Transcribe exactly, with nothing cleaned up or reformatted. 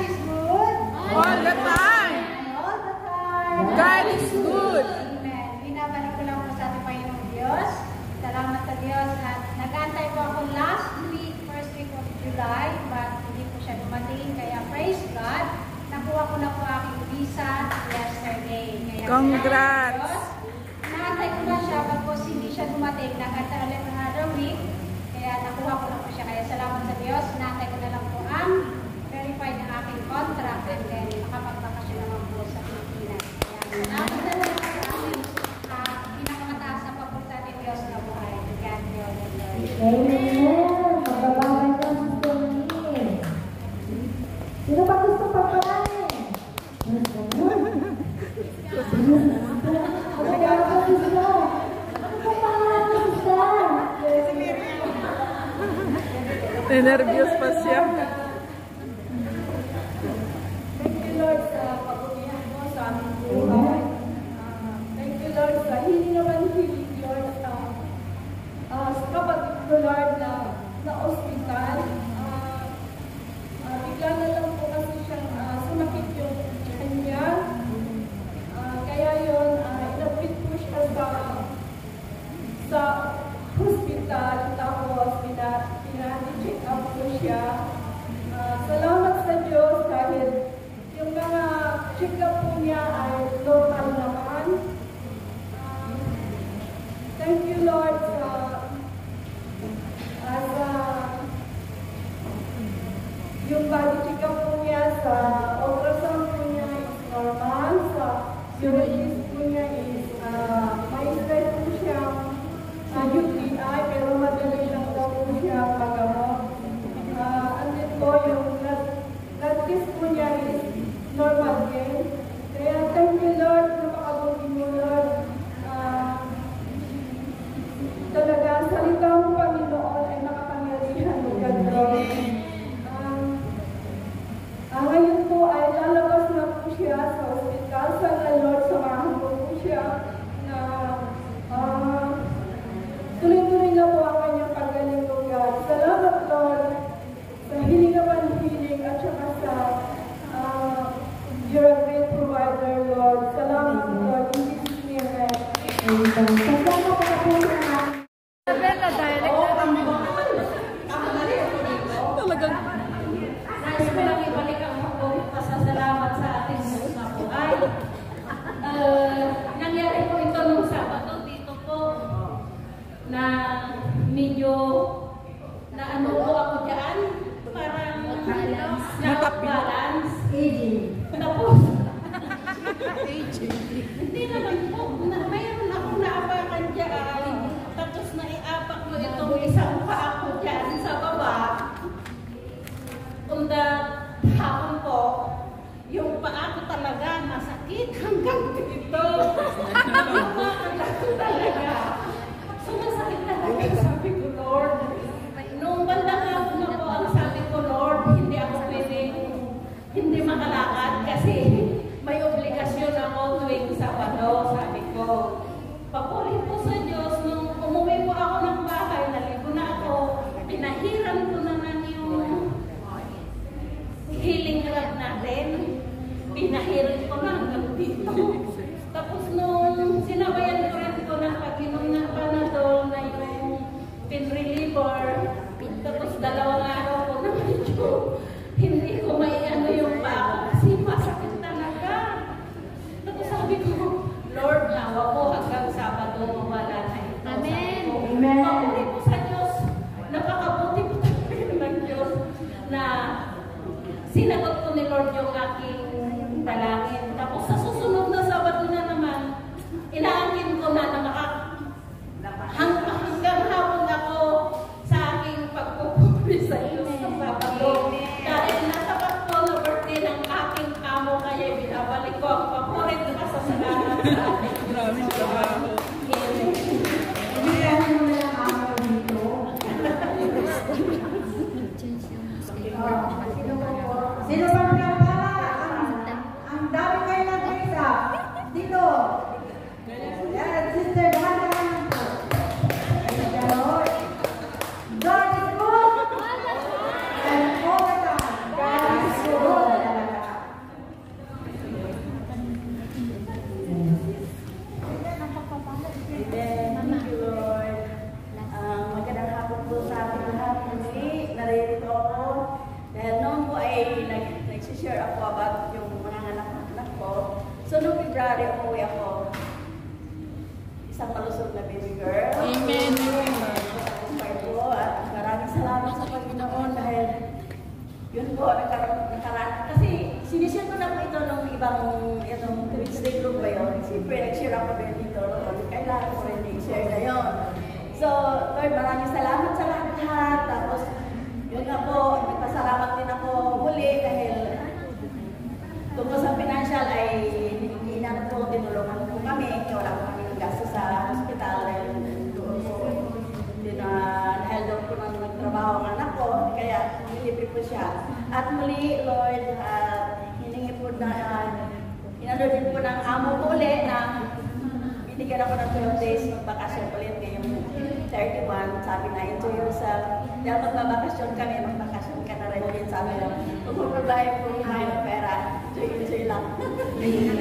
is good. All the time. All the time. God is good. Amen. Binabalik ko lang po sa ating Panginoong Diyos. Salamat sa Diyos. At nag-antay po ako last week, first week of July, but hindi po siya dumating. Kaya praise God. Nakuha ko na po aking visa yesterday. Kaya congrats! naantay ko na siya, tapos hindi siya dumating. Nag-antay ulit another week. Kaya nakuha ko na po siya. Kaya salamat sa Diyos. Naantay ko na lang po ang verified ng aking contract and then makapagbakasyon naman po sa Pilipinas. Kaya salamat sa Diyos sa aking uh, pinakamataas na papunta ni Diyos na buhay. God, Lord, and Lord. Amen! Magbabawal ka sa Sony. Sino ba gusto pagpalain? Nervyos pa siya. Thank you, Lord, sa pag-umiyak mo sa aming buhay. Uh, thank you, Lord, sa hindi naman hiling, Lord, sa uh, sa kapatid ko, Lord, na na ospital. Uh, uh, bigla na lang po kasi siyang uh, sumakit yung kanya. Uh, kaya yun, uh, inapit po siya sa sa hospital. Tapos, pina-check up po siya. Uh, salamat sa Diyos dahil yung mga check up po niya ay normal naman. Uh, thank you, Lord, sa uh, sa yung body check up po niya, sa ultrasound po niya is normal, sa urologist po niya is uh, may stress po siyang uh, U T I, pero madali lang daw po siya magamot. Uh, and then po, yung blood, blood test po niya is normal din. Kaya thank you, Lord, napakabuti mo, Lord. Uh, talaga, salita mo, Panginoon, ay nakapangyarihan mo, God, Lord. Um, uh, ngayon po ay lalabas na po siya sa hospital. Sana, Lord, samahan mo po siya na uh, tuloy-tuloy na po ang kanyang pagaling, O God. Salamat, Lord, sa hiling naman hiling at saka sa uh, you're a great provider, Lord. Salamat, Lord. In Jesus' name, amen. Kasama ko na po siya. Bella, dialect na kami. Talagang. Nais ko lang ibalik ang pasasalamat sa ating Diyos na buhay. Uh, nangyari po ito nung Sabado dito po na medyo na ano po ako dyan, parang nakabalance. Tapos, hindi naman po, na, mayroon akong naapakan dyan. Tapos naiapak ko itong isang paa ko dyan sa baba. Kung the hapon po, yung paa ko talaga masakit hanggang dito. Sumasakit ko talaga. Sumasakit talaga, sabi ko, Lord. Noong bandang hapon na po, ang sabi ko, Lord, hindi ako pwedeng hindi makalakad kasi may obligasyon ako tuwing Sabado, sabi ko. Papuri po sa Diyos, nung umuwi po ako ng bahay, naligo na ako, pinahiram ko naman yung healing rod natin. Pinahiram ko na hanggang dito. Tapos nung sinabayan ko rin ko ng pag-inom ng Panadol na yung pain reliever, tapos dalawang araw ko na medyo hindi ko may ano yung paa kasi masakit talaga. Tapos sabi ko, Lord, nawa po hanggang Sabado mawala na ito. Amen. Amen. Papuri po sa Diyos. Napakabuti po talaga ng Diyos na sinagot ko ni Lord yung aking dalangin. Tapos sa susunod na Sabado na naman, inaangkin ko na na maka hanggang, hanggang hapon ako sa aking pagpupuri sa Diyos sa Sabado. Dahil natapat ko na birthday ng aking amo, kaya binabalik ko ang papurit na kasasalamat sa akin. Maraming trabaho. Hindi mo na lang ako dito. Sino ba nga pala ang share ako about yung mga anak-anak ko. So, noong February, umuwi ako. Isang malusog na baby girl. Amen. Tagumpay po. At maraming salamat sa Panginoon dahil yun po, nagkaroon, nagkaroon. Kasi sinishare ko na po ito nung ibang, itong Tuesday group ba yun. Siyempre, nag-share ako din dito. Kailangan ko rin i-share na yun. So, Lord, maraming salamat sa lahat. Tapos, yun nga po, nagpasalamat din ako muli dahil tungkol sa financial ay inano po, tinulungan po kami. Wala po kami ng gasto sa hospital dahil doon po, dahil doon po nang nagtrabaho ang anak ko, kaya nilibre po siya. At muli, Lord, uh, hiningi po na, uh, inano din po ng amo ko ulit na binigyan ako ng twelve days magbakasyon ulit ngayong thirty-one. Sabi na, enjoy yourself. Dahil magbabakasyon kami, magbakasyon ka na rin ulit. Sabi na, kung magbabae po tayo ng pera, enjoy, enjoy lang.